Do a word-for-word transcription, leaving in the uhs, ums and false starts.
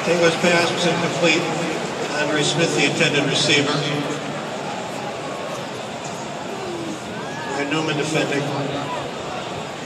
English pass was incomplete. Andre Smith, the intended receiver. And Newman defending.